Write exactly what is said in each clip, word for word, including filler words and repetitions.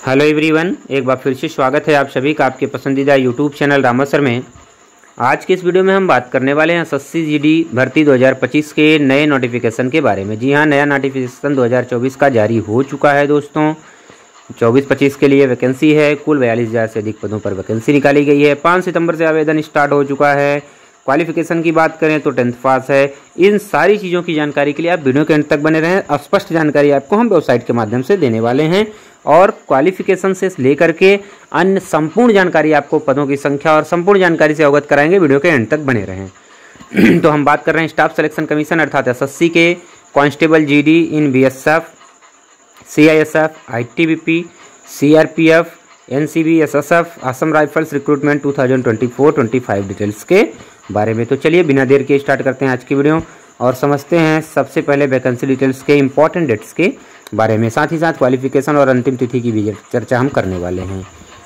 Hello everyone, एक बार फिर से स्वागत है आप सभी का आपके पसंदीदा यूट्यूब चैनल रामा सर में। आज के इस वीडियो में हम बात करने वाले हैं एसएससी जीडी भर्ती दो हज़ार पच्चीस के नए नोटिफिकेशन के बारे में। जी हाँ, नया नोटिफिकेशन दो हज़ार चौबीस का जारी हो चुका है दोस्तों। चौबीस पच्चीस के लिए वैकेंसी है। कुल बयालीस हज़ार से अधिक पदों पर वैकेंसी निकाली गई है। पाँच सितंबर से आवेदन स्टार्ट हो चुका है। क्वालिफिकेशन की बात करें तो टेंथ पास है। इन सारी चीज़ों की जानकारी के लिए आप वीडियो के अंत तक बने रहें। स्पष्ट जानकारी आपको हम वेबसाइट के माध्यम से देने वाले हैं और क्वालिफिकेशन से लेकर के अन्य संपूर्ण जानकारी आपको पदों की संख्या और संपूर्ण जानकारी से अवगत कराएंगे। वीडियो के अंत तक बने रहें। तो हम बात कर रहे हैं स्टाफ सिलेक्शन कमीशन अर्थात एसएससी के constable GD in BSF, CISF, ITBP, CRPF, NCB, SSF, Assam rifles recruitment दो हज़ार चौबीस पच्चीस डिटेल्स के बारे में। तो चलिए बिना देर के स्टार्ट करते हैं आज की वीडियो और समझते हैं सबसे पहले वैकेंसी डिटेल्स के इंपॉर्टेंट डेट्स के बारे में। साथ ही साथ क्वालिफिकेशन और अंतिम तिथि की भी चर्चा हम करने वाले हैं।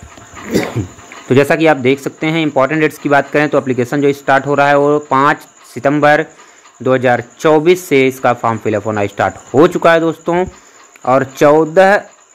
तो जैसा कि आप देख सकते हैं, इंपॉर्टेंट डेट्स की बात करें तो एप्लीकेशन जो स्टार्ट हो रहा है वो पाँच सितंबर दो हज़ार चौबीस से इसका फॉर्म फिलअप होना स्टार्ट हो चुका है दोस्तों। और चौदह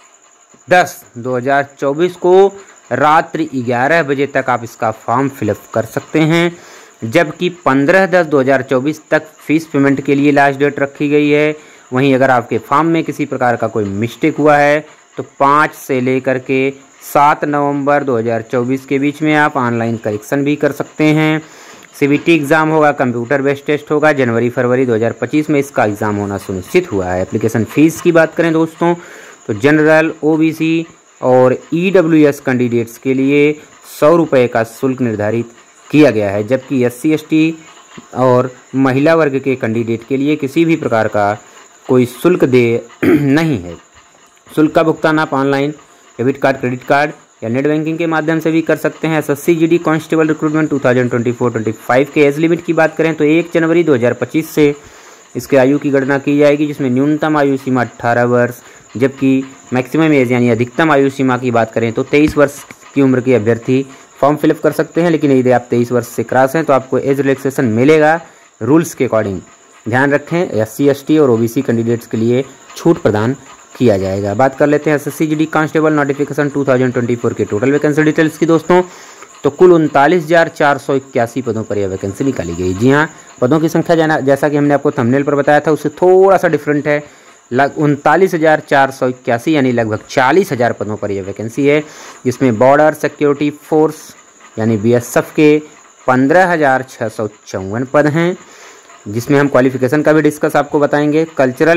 दस दो हज़ार चौबीस को रात्रि ग्यारह बजे तक आप इसका फॉर्म फिलअप कर सकते हैं, जबकि पंद्रह दस दो हज़ार चौबीस तक फीस पेमेंट के लिए लास्ट डेट रखी गई है। वहीं अगर आपके फॉर्म में किसी प्रकार का कोई मिस्टेक हुआ है तो पाँच से लेकर के सात नवंबर दो हज़ार चौबीस के बीच में आप ऑनलाइन करेक्शन भी कर सकते हैं। सीबीटी एग्ज़ाम होगा, कंप्यूटर बेस्ड टेस्ट होगा। जनवरी फरवरी दो हज़ार पच्चीस में इसका एग्ज़ाम होना सुनिश्चित हुआ है। एप्लीकेशन फ़ीस की बात करें दोस्तों तो जनरल, ओबीसी और ईडब्ल्यूएस कैंडिडेट्स के लिए सौ रुपये का शुल्क निर्धारित किया गया है, जबकि एससी एसटी और महिला वर्ग के कैंडिडेट के लिए किसी भी प्रकार का कोई शुल्क दे नहीं है। शुल्क का भुगतान आप online, debit card, credit card या नेट बैंकिंग के माध्यम से भी कर सकते हैं। एसएससी जीडी कांस्टेबल रिक्रूटमेंट दो हज़ार चौबीस पच्चीस के एज लिमिट की बात करें तो एक जनवरी दो हज़ार पच्चीस से इसके आयु की गणना की जाएगी, जिसमें न्यूनतम आयु सीमा अठारह वर्ष, जबकि मैक्सिमम एज यानी अधिकतम आयु सीमा की बात करें तो तेईस वर्ष की उम्र के अभ्यर्थी फॉर्म फिलअप कर सकते हैं। लेकिन यदि आप तेईस वर्ष से क्रॉस हैं तो आपको एज रिलैक्सेशन मिलेगा रूल्स के अकॉर्डिंग। ध्यान रखें, एससी एसटी और ओबीसी कैंडिडेट्स के लिए छूट प्रदान किया जाएगा। बात कर लेते हैं एसएससी जीडी कांस्टेबल नोटिफिकेशन दो हज़ार चौबीस के टोटल वैकेंसी डिटेल्स की दोस्तों। तो कुल उनतालीस हज़ार चार सौ इक्यासी पदों पर यह वैकेंसी निकाली गई। जी हाँ, पदों की संख्या जाना जैसा कि हमने आपको थंबनेल पर बताया था उससे थोड़ा सा डिफरेंट है। लग उनतालीस हज़ार चार सौ इक्यासी यानी लगभग चालीस हज़ार पदों पर यह वैकेंसी है, जिसमें बॉर्डर सिक्योरिटी फोर्स यानी बीएसएफ के पंद्रह हज़ार छः सौ चौवन पद हैं, जिसमें हम क्वालिफिकेशन का भी डिस्कस आपको बताएंगे। कल्चरल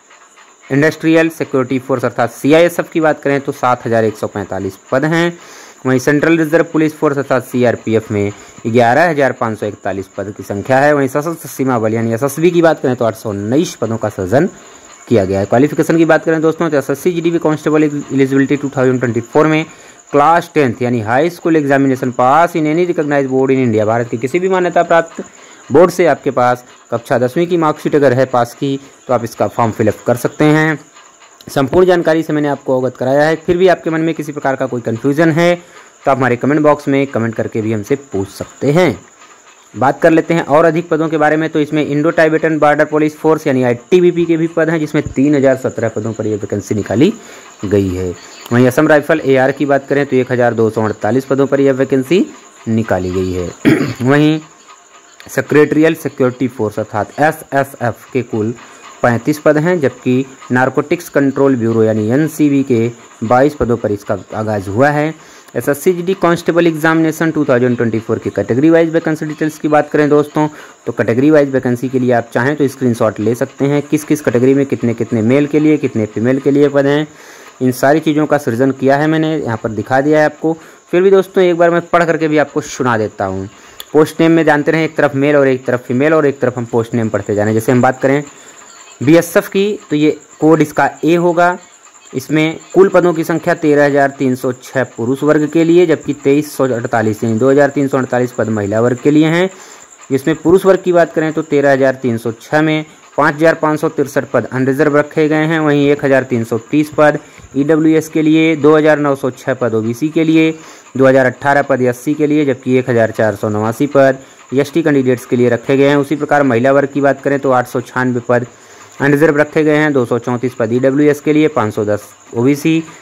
इंडस्ट्रियल सिक्योरिटी फोर्स अर्थात सीआईएसएफ की बात करें तो सात हज़ार एक सौ पैंतालीस पद हैं। वहीं सेंट्रल रिजर्व पुलिस फोर्स अर्थात सीआरपीएफ में ग्यारह हज़ार पाँच सौ इकतालीस पद की संख्या है। वहीं सशस्त्र सीमा बल यानी एसएसबी की बात करें तो आठ सौ उन्नीस पदों का सृजन किया गया है। क्वालिफिकेशन की बात करें दोस्तों तो एसएससी जीडी कांस्टेबल एलिजिबिलिटी दो हज़ार चौबीस में क्लास टेंथ यानी high school examination pass in any recognised board in India, Bharat के किसी भी मान्यता प्राप्त बोर्ड से आपके पास कक्षा दसवीं की मार्कशीट अगर है पास की तो आप इसका फॉर्म फिलअप कर सकते हैं। संपूर्ण जानकारी से मैंने आपको अवगत कराया है। फिर भी आपके मन में किसी प्रकार का कोई कन्फ्यूज़न है तो आप हमारे कमेंट बॉक्स में कमेंट करके भी हमसे पूछ सकते हैं। बात कर लेते हैं और अधिक पदों के बारे में। तो इसमें Indo Tibetan border police force यानी आईटीबीपी के भी पद हैं, जिसमें तीन हज़ार सत्रह पदों पर यह वैकेंसी निकाली गई है। वहीं असम राइफल एआर की बात करें तो एक हज़ार दो सौ अड़तालीस पदों पर यह वैकेंसी निकाली गई है। वहीं सेक्रेटरियल सिक्योरिटी फोर्स अर्थात एसएसएफ के कुल पैंतीस पद हैं, जबकि नारकोटिक्स कंट्रोल ब्यूरो यानी एनसीबी के बाईस पदों पर इसका आगाज़ हुआ है। एसएससी जीडी कांस्टेबल एग्जामिनेशन दो हज़ार चौबीस की कैटेगरी वाइज वैकेंसी डिटेल्स की बात करें दोस्तों तो कैटेगरी वाइज वैकेंसी के लिए आप चाहें तो स्क्रीनशॉट ले सकते हैं। किस किस कैटेगरी में कितने कितने मेल के लिए कितने फीमेल के लिए पद हैं, इन सारी चीज़ों का सृजन किया है मैंने यहाँ पर दिखा दिया है आपको। फिर भी दोस्तों एक बार मैं पढ़ करके भी आपको सुना देता हूँ। पोस्ट नेम में जानते रहे, एक तरफ मेल और एक तरफ फीमेल और एक तरफ हम पोस्ट नेम पढ़ते जाने। जैसे हम बात करें बीएसएफ की तो ये कोड इसका ए होगा। इसमें कुल पदों की संख्या तेरह हज़ार तीन सौ छः पुरुष वर्ग के लिए, जबकि तेईस सौ अड़तालीस यानी दो हज़ार तीन सौ अड़तालीस पद महिला वर्ग के लिए हैं। इसमें पुरुष वर्ग की बात करें तो तेरह हज़ार तीन सौ छः में पाँच हज़ार पाँच सौ तिरसठ पद अनरिजर्व रखे गए हैं। वहीं एक हज़ार तीन सौ तीस पद ईडब्ल्यूएस के लिए, दो हज़ार नौ सौ छः पद ओबीसी के लिए, दो हज़ार अट्ठारह पद एससी के लिए, जबकि एक हज़ार चार सौ नवासी पद एसटी कैंडिडेट्स के लिए रखे गए हैं। उसी प्रकार महिला वर्ग की बात करें तो आठ सौ छियानवे पद अनरिजर्व रखे गए हैं, दो सौ चौंतीस पद ईडब्ल्यूएस के लिए, पाँच सौ दस ओबीसी,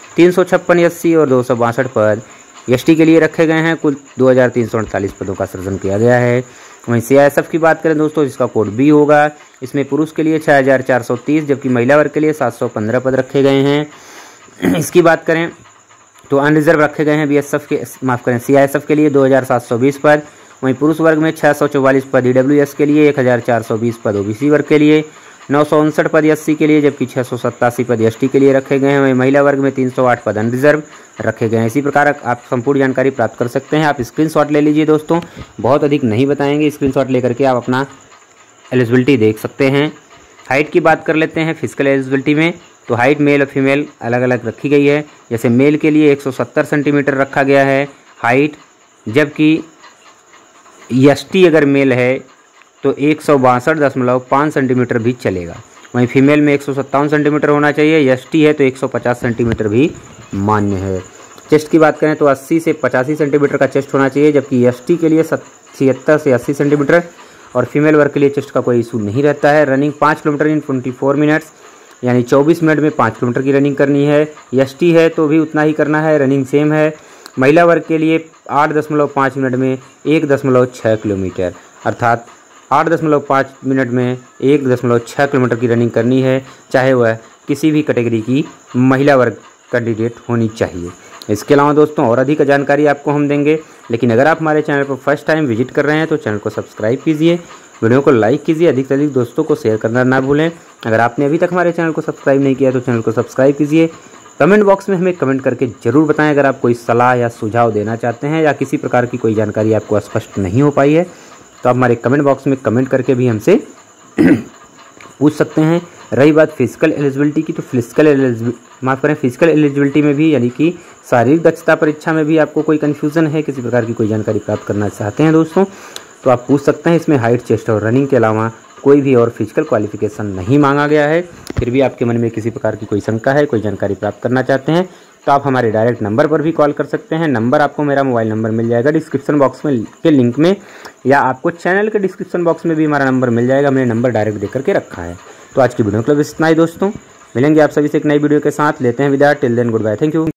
तीन सौ छप्पन एस सी और दो सौ बासठ पद एस टी के लिए रखे गए हैं। कुल दो हज़ार तीन सौ अड़तालीस पदों का सृजन किया गया है। वहीं सी आई एस एफ की बात करें दोस्तों, जिसका कोड बी होगा, इसमें पुरुष के लिए छः हज़ार चार सौ तीस जबकि महिला वर्ग के लिए सात सौ पंद्रह पद रखे गए हैं। इसकी बात करें तो अनरिजर्व रखे गए हैं बी एस एफ के माफ़ करें सी आई एस एफ के लिए दो हज़ार सात सौ बीस पद। वहीं पुरुष वर्ग में छः सौ चौवालीस पद ई डब्ल्यू एस के लिए, एक हज़ार चार सौ बीस पद ओ बी सी वर्ग के लिए, नौ सौ उनसठ पद एस सी के लिए जबकि छः सौ सत्तासी पद एस टी के लिए रखे गए हैं। वहीं महिला वर्ग में तीन सौ आठ पद अनरिजर्व रखे गए हैं। इसी प्रकार आप संपूर्ण जानकारी प्राप्त कर सकते हैं। आप स्क्रीनशॉट ले लीजिए दोस्तों, बहुत अधिक नहीं बताएंगे, स्क्रीनशॉट लेकर के आप अपना एलिजिबिलिटी देख सकते हैं। हाइट की बात कर लेते हैं। फिजिकल एलिजिबिलिटी में तो हाइट मेल और फीमेल अलग अलग रखी गई है। जैसे मेल के लिए एक सौ सत्तर सेंटीमीटर रखा गया है हाइट, जबकि एस टी अगर मेल है तो एक सौ बासठ दशमलव पाँच सेंटीमीटर भी चलेगा। वहीं फीमेल में एक सौ सत्तावन सेंटीमीटर होना चाहिए, एस टी है तो एक सौ पचास सेंटीमीटर भी मान्य है। चेस्ट की बात करें तो अस्सी से पचासी सेंटीमीटर का चेस्ट होना चाहिए, जबकि एस टी के लिए छिहत्तर से अस्सी सेंटीमीटर और फीमेल वर्ग के लिए चेस्ट का कोई इशू नहीं रहता है। रनिंग पाँच kilometre in twenty four minutes यानी चौबीस मिनट में पाँच किलोमीटर की रनिंग करनी है। एस टी है तो भी उतना ही करना है, रनिंग सेम है। महिला वर्ग के लिए आठ दशमलव पाँच मिनट में एक दशमलव छः किलोमीटर अर्थात आठ दशमलव पाँच मिनट में एक दशमलव छः किलोमीटर की रनिंग करनी है, चाहे वह किसी भी कैटेगरी की महिला वर्ग कैंडिडेट होनी चाहिए। इसके अलावा दोस्तों और अधिक जानकारी आपको हम देंगे, लेकिन अगर आप हमारे चैनल पर फर्स्ट टाइम विजिट कर रहे हैं तो चैनल को सब्सक्राइब कीजिए, वीडियो को लाइक कीजिए, अधिक से अधिक दोस्तों को शेयर करना ना भूलें। अगर आपने अभी तक हमारे चैनल को सब्सक्राइब नहीं किया तो चैनल को सब्सक्राइब कीजिए। कमेंट बॉक्स में हमें कमेंट करके ज़रूर बताएं अगर आप कोई सलाह या सुझाव देना चाहते हैं या किसी प्रकार की कोई जानकारी आपको स्पष्ट नहीं हो पाई है तो आप हमारे कमेंट बॉक्स में कमेंट करके भी हमसे पूछ सकते हैं। रही बात फिजिकल एलिजिबिलिटी की तो फिजिकल एलिजिबिलिटी माफ़ करें फिजिकल एलिजिबिलिटी में भी यानी कि शारीरिक दक्षता परीक्षा में भी आपको कोई कन्फ्यूज़न है, किसी प्रकार की कोई जानकारी प्राप्त करना चाहते हैं दोस्तों तो आप पूछ सकते हैं। इसमें हाइट, चेस्ट और रनिंग के अलावा कोई भी और फिजिकल क्वालिफिकेशन नहीं मांगा गया है। फिर भी आपके मन में किसी प्रकार की कोई शंका है, कोई जानकारी प्राप्त करना चाहते हैं तो आप हमारे डायरेक्ट नंबर पर भी कॉल कर सकते हैं। नंबर आपको मेरा मोबाइल नंबर मिल जाएगा डिस्क्रिप्शन बॉक्स में के लिंक में, या आपको चैनल के डिस्क्रिप्शन बॉक्स में भी हमारा नंबर मिल जाएगा। मैंने नंबर डायरेक्ट देकर के रखा है। तो आज की वीडियो के लिए इतना ही दोस्तों, मिलेंगे आप सभी से एक नई वीडियो के साथ। लेते हैं विदा, till then goodbye, thank you.